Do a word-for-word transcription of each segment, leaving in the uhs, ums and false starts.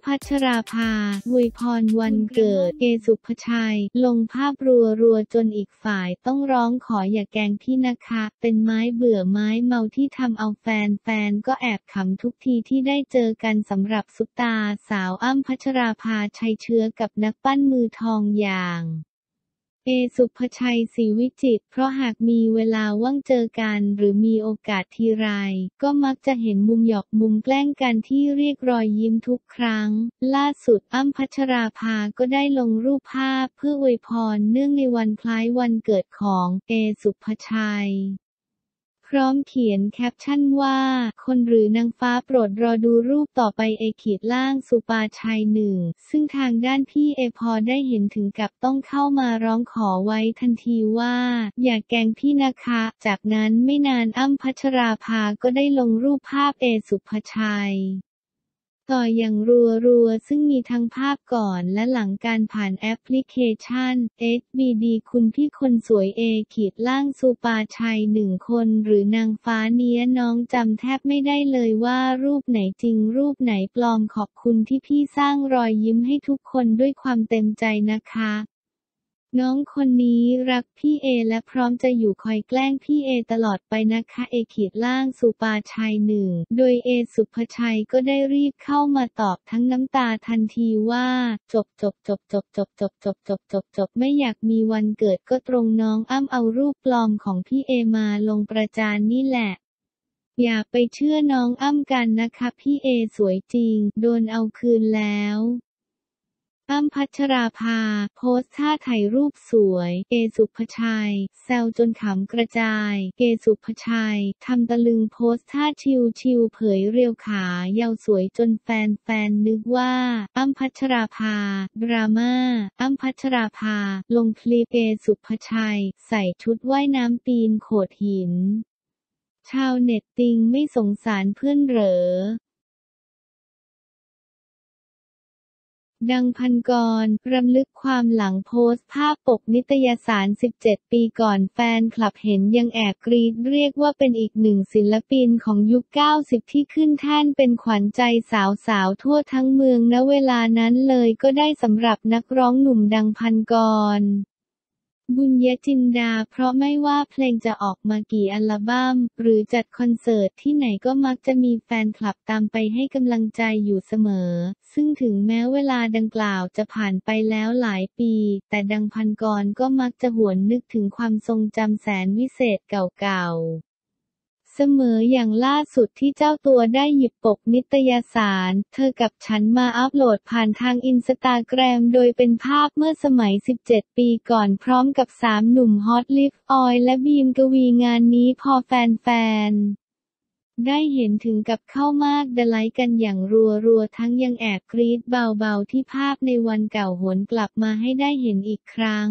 ำพัชราภาอวยพรวันเกิดเอสุภชัยลงภาพรัวๆจนอีกฝ่ายต้องร้องขออย่าแกล้งพี่นะคะเป็นไม้เบื่อไม้เมาที่ทำเอาแฟนๆก็แอบขำทุกทีที่ได้เจอกันสำหรับซุปตาสาวอ้ำพัชราภาชัยเชื้อกับนักปั้นมือทองอย่างเอสุภชัยศรีวิจิตรเพราะหากมีเวลาว่างเจอกันหรือมีโอกาสทีไรก็มักจะเห็นมุมหยอกมุมแกล้งกันที่เรียกรอยยิ้มทุกครั้งล่าสุดอ้ำพัชราภาก็ได้ลงรูปภาพเพื่ออวยพรเนื่องในวันคล้ายวันเกิดของเอสุภชัยพร้อมเขียนแคปชั่นว่าคนหรือนางฟ้าโปรดรอดูรูปต่อไปเอขีดล่างสุปาชัยหนึ่งซึ่งทางด้านพี่เอพอได้เห็นถึงกับต้องเข้ามาร้องขอไว้ทันทีว่าอย่าแกล้งพี่นะคะจากนั้นไม่นานอ้ำพัชราภาก็ได้ลงรูปภาพเอสุภชัยต่ออย่างรัวๆซึ่งมีทั้งภาพก่อนและหลังการผ่านแอปพลิเคชัน เอช บี ดี คุณพี่คนสวยเอขีดล่างสุปาชัยหนึ่งคนหรือนางฟ้าเนี้ยน้องจำแทบไม่ได้เลยว่ารูปไหนจริงรูปไหนปลอมขอบคุณที่พี่สร้างรอยยิ้มให้ทุกคนด้วยความเต็มใจนะคะน้องคนนี้รักพี่เอและพร้อมจะอยู่คอยแกล้งพี่เอตลอดไปนะคะเอขีดล่างสุปาชัยหนึ่งโดยเอสุภชัยก็ได้รีบเข้ามาตอบทั้งน้ำตาทันทีว่าจบจบจบจบจบจบจบจบจบจบไม่อยากมีวันเกิดก็ตรงน้องอ้ำเอารูปปลอมของพี่เอมาลงประจานนี่แหละอย่าไปเชื่อน้องอ้ำกันนะคะพี่เอสวยจริงโดนเอาคืนแล้วอ้ำพัชราภาโพสต์ท่าถ่ายรูปสวยเอสุภชัยแซวจนขำกระจายเอสุภชัยทำตะลึงโพสต์ท่าชิวชิวเผยเรียวขายาวสวยจนแฟนๆนึกว่าอ้ำพัชราภาดราม่าอ้ำพัชราภาลงคลิปเอสุภชัยใส่ชุดว่ายน้ำปีนโขดหินชาวเน็ตติงไม่สงสารเพื่อนเหรอดังพันกรรำลึกความหลังโพสต์ภาพปกนิตยสารสิบเจ็ดปีก่อนแฟนคลับเห็นยังแอบกรี๊ดเรียกว่าเป็นอีกหนึ่งศิลปินของยุคเก้าสิบที่ขึ้นแท่นเป็นขวัญใจสาวๆทั่วทั้งเมืองณเวลานั้นเลยก็ได้สำหรับนักร้องหนุ่มดังพันกรบุญญจินดาเพราะไม่ว่าเพลงจะออกมากี่อัลบั้มหรือจัดคอนเสิร์ตที่ไหนก็มักจะมีแฟนคลับตามไปให้กำลังใจอยู่เสมอซึ่งถึงแม้เวลาดังกล่าวจะผ่านไปแล้วหลายปีแต่ดังพันกรก็มักจะหวนนึกถึงความทรงจำแสนวิเศษเก่าๆเสมออย่างล่าสุดที่เจ้าตัวได้หยิบปกนิตยสารเธอกับฉันมาอัปโหลดผ่านทางอินสตาแกรมโดยเป็นภาพเมื่อสมัยสิบเจ็ดปีก่อนพร้อมกับสามหนุ่มฮอตลิฟออยล์และบีมกวีงานนี้พอแฟนๆได้เห็นถึงกับเข้ามากดะไลค์กันอย่างรัวๆทั้งยังแอบกรี๊ดเบาๆที่ภาพในวันเก่าหวนกลับมาให้ได้เห็นอีกครั้ง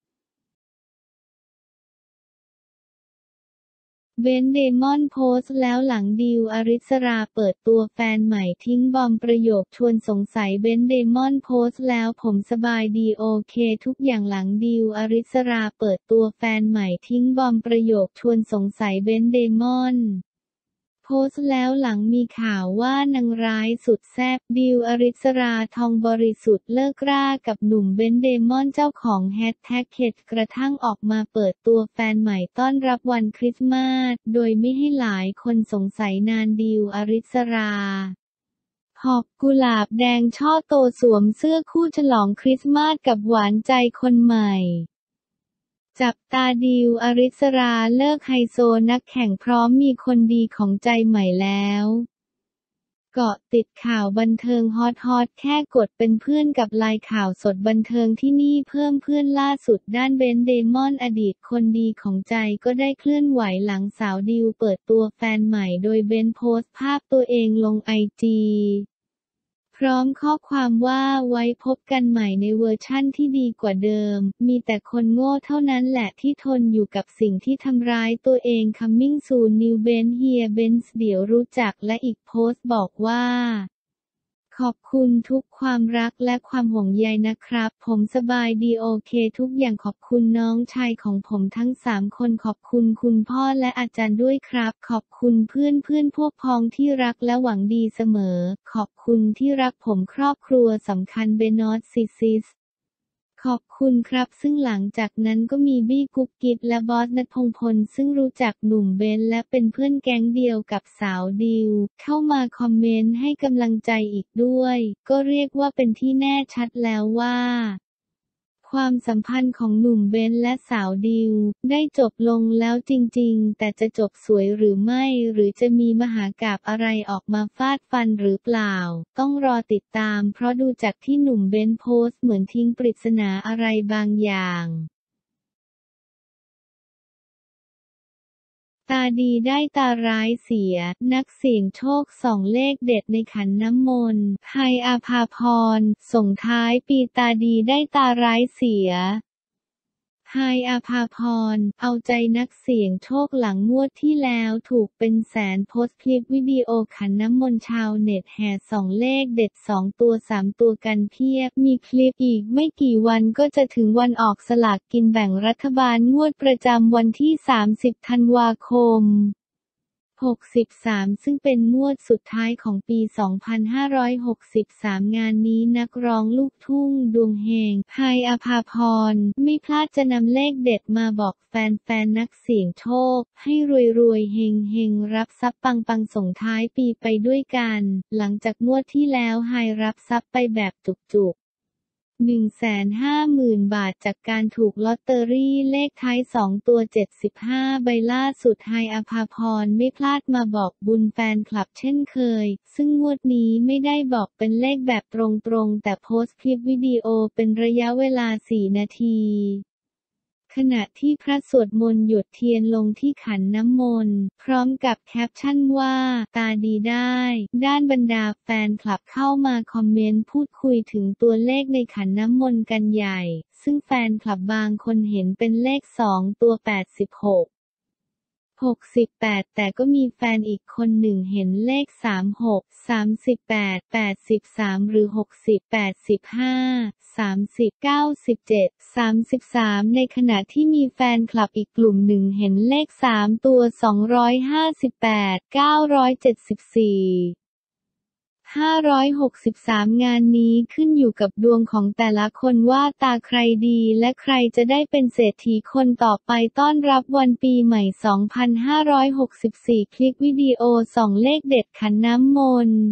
เบนเดมอนโพสต์แล้วหลังดิวอริสราเปิดตัวแฟนใหม่ทิ้งบอมประโยคชวนสงสัยเบนเดมอนโพสต์แล้วผมสบายดีโอเคทุกอย่างหลังดิวอริสราเปิดตัวแฟนใหม่ทิ้งบอมประโยคชวนสงสัยเบนเดมอนโพสต์แล้วหลังมีข่าวว่านางร้ายสุดแซ่บดิวอริสราทองบริสุทธิ์เลิกรากับหนุ่มเบนเดมอนเจ้าของแฮชแท็กเข็ดกระทั่งออกมาเปิดตัวแฟนใหม่ต้อนรับวันคริสต์มาสโดยไม่ให้หลายคนสงสัยนานดิวอริสราหอบกุหลาบแดงช่อโตสวมเสื้อคู่ฉลองคริสต์มาสกับหวานใจคนใหม่จับตาดิวอริสราเลิกไฮโซนักแข่งพร้อมมีคนดีของใจใหม่แล้วเกาะติดข่าวบันเทิงฮอตฮอตแค่กดเป็นเพื่อนกับไลน์ข่าวสดบันเทิงที่นี่เพิ่มเพื่อนล่าสุดด้านเบนเดมอนอดีตคนดีของใจก็ได้เคลื่อนไหวหลังสาวดิวเปิดตัวแฟนใหม่โดยเบนโพสต์ภาพตัวเองลงไอจีพร้อมข้อความว่าไว้พบกันใหม่ในเวอร์ชั่นที่ดีกว่าเดิมมีแต่คนโง่เท่านั้นแหละที่ทนอยู่กับสิ่งที่ทำร้ายตัวเอง Coming soon New Ben Here Benz เดี๋ยวรู้จักและอีกโพสต์บอกว่าขอบคุณทุกความรักและความห่วงใยนะครับผมสบายดีโอเคทุกอย่างขอบคุณน้องชายของผมทั้งสามคนขอบคุณคุณพ่อและอาจารย์ด้วยครับขอบคุณเพื่อนเพื่อนพวกพ้องที่รักและหวังดีเสมอขอบคุณที่รักผมครอบครัวสำคัญเบนอสซิซิสขอบคุณครับซึ่งหลังจากนั้นก็มีบี้กุ๊กกิ๊บและบอสณัฐพงษ์พลซึ่งรู้จักหนุ่มเบนและเป็นเพื่อนแก๊งเดียวกับสาวดิวเข้ามาคอมเมนต์ให้กำลังใจอีกด้วยก็เรียกว่าเป็นที่แน่ชัดแล้วว่าความสัมพันธ์ของหนุ่มเบนและสาวดิวได้จบลงแล้วจริงๆแต่จะจบสวยหรือไม่หรือจะมีมหากาพย์อะไรออกมาฟาดฟันหรือเปล่าต้องรอติดตามเพราะดูจากที่หนุ่มเบนโพสต์เหมือนทิ้งปริศนาอะไรบางอย่างตาดีได้ตาร้ายเสียนักเสี่ยงโชคส่องเลขเด็ดในขันน้ำมนต์ไฮอาภาพรส่งท้ายปีตาดีได้ตาร้ายเสียไฮอาภาพรเอาใจนักเสี่ยงโชคหลังงวดที่แล้วถูกเป็นแสนโพสต์คลิปวิดีโอขันน้ำมนต์ชาวเน็ตแห่ส่องเลขเด็ดสองตัวสามตัวกันเพียบมีคลิปอีกไม่กี่วันก็จะถึงวันออกสลากกินแบ่งรัฐบาลงวดประจำวันที่สามสิบธันวาคมหกสิบสามซึ่งเป็นงวดสุดท้ายของปีสองพันห้าร้อยหกสิบสามงานนี้นักร้องลูกทุ่งดวงเฮงไฮอาภาพรไม่พลาดจะนำเลขเด็ดมาบอกแฟนๆนักเสี่ยงโชคให้รวยๆเฮงๆรับทรัพย์ปังๆส่งท้ายปีไปด้วยกันหลังจากงวดที่แล้วไฮรับทรัพย์ไปแบบจุกๆหนึ่งแสนห้าหมื่น บาทจากการถูกลอตเตอรี่เลขท้ายสองตัวเจ็ดสิบห้าใบล่าสุดไฮอาภาพรไม่พลาดมาบอกบุญแฟนคลับเช่นเคยซึ่งงวดนี้ไม่ได้บอกเป็นเลขแบบตรงๆแต่โพสต์คลิปวิดีโอเป็นระยะเวลาสี่นาทีขณะที่พระสวดมนต์หยดเทียนลงที่ขันน้ำมนต์พร้อมกับแคปชั่นว่าตาดีได้ด้านบรรดาแฟนคลับเข้ามาคอมเมนต์พูดคุยถึงตัวเลขในขันน้ำมนต์กันใหญ่ซึ่งแฟนคลับบางคนเห็นเป็นเลขสองตัวแปดสิบหกหกสิบแปดแต่ก็มีแฟนอีกคนหนึ่งเห็นเลขสามสิบหก สามสิบแปด แปดสิบสามหรือหกสิบ แปดสิบห้า สามสิบ เก้าสิบเจ็ด สามสิบสามในขณะที่มีแฟนคลับอีกกลุ่มหนึ่งเห็นเลขสามตัวสองร้อยห้าสิบแปด เก้าร้อยเจ็ดสิบสี่ห้าร้อยหกสิบสามงานนี้ขึ้นอยู่กับดวงของแต่ละคนว่าตาใครดีและใครจะได้เป็นเศรษฐีคนต่อไปต้อนรับวันปีใหม่สองพันห้าร้อยหกสิบสี่คลิปวิดีโอส่องเลขเด็ดขันน้ำมนต์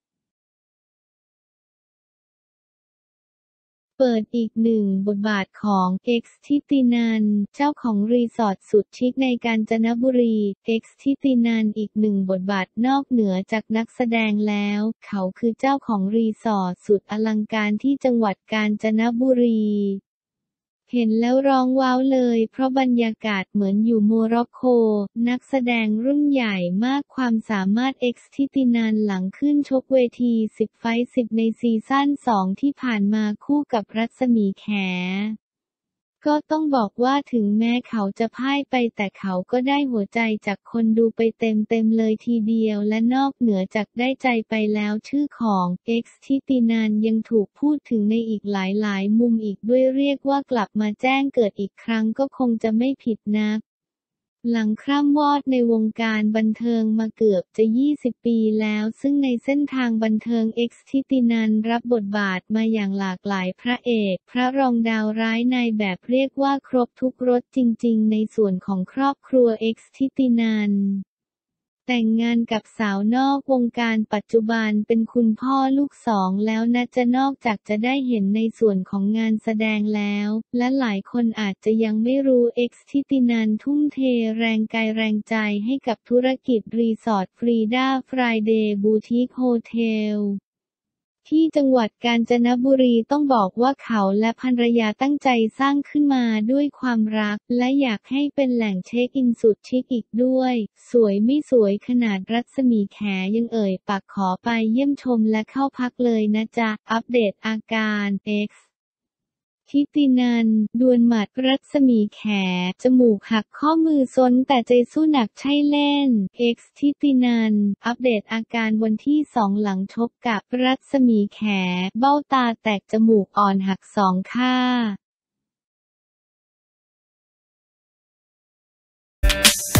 เปิดอีกหนึ่งบทบาทของ เอ็กซ์ ทิตินันเจ้าของรีสอร์ทสุดชิคในกาญจนบุรี เอ็กซ์ ทิตินันอีกหนึ่งบทบาทนอกเหนือจากนักแสดงแล้วเขาคือเจ้าของรีสอร์ทสุดอลังการที่จังหวัดกาญจนบุรีเห็นแล้วร้องว้าวเลยเพราะบรรยากาศเหมือนอยู่โมร็อกโกนักแสดงรุ่นใหญ่มากความสามารถ เอ็กซ์ ทิตินันหลังขึ้นชกเวทีสิบไฟท์สิบในซีซั่นสองที่ผ่านมาคู่กับรัศมีแขก็ต้องบอกว่าถึงแม้เขาจะพ่ายไปแต่เขาก็ได้หัวใจจากคนดูไปเต็มๆเลยทีเดียวและนอกเหนือจากได้ใจไปแล้วชื่อของ เอ็กซ์ ทิตินันยังถูกพูดถึงในอีกหลายๆมุมอีกด้วยเรียกว่ากลับมาแจ้งเกิดอีกครั้งก็คงจะไม่ผิดนักหลังคร่ำวอดในวงการบันเทิงมาเกือบจะยี่สิบปีแล้วซึ่งในเส้นทางบันเทิง เอ็กซ์ ทิตินันรับบทบาทมาอย่างหลากหลายพระเอกพระรองดาวร้ายนายแบบเรียกว่าครบทุกรสจริงๆในส่วนของครอบครัว เอ็กซ์ ทิตินันแต่งงานกับสาวนอกวงการปัจจุบันเป็นคุณพ่อลูกสองแล้วนะจะนอกจากจะได้เห็นในส่วนของงานแสดงแล้วและหลายคนอาจจะยังไม่รู้ เอ็กซ์ ทิตินันทุ่มเทแรงกายแรงใจให้กับธุรกิจรีสอร์ทฟรีด้าฟรายเดย์บูติคโฮเทลที่จังหวัดกาญจนบุรีต้องบอกว่าเขาและภรรยาตั้งใจสร้างขึ้นมาด้วยความรักและอยากให้เป็นแหล่งเช็คอินสุดชิคอีกด้วยสวยไม่สวยขนาดรัศมีแขยังเอ่ยปากขอไปเยี่ยมชมและเข้าพักเลยนะจ๊ะอัปเดตอาการ เอ็กซ์ทิตินัน ดวลหมัดรัศมีแข จมูกหักข้อมือซ้นแต่ใจสู้หนักใช่เล่น เอ็กซ์ ทิตินัน อัปเดตอาการวันที่สองหลังชกกับรัศมีแข เบ้าตาแตกจมูกอ่อนหักสองข้าง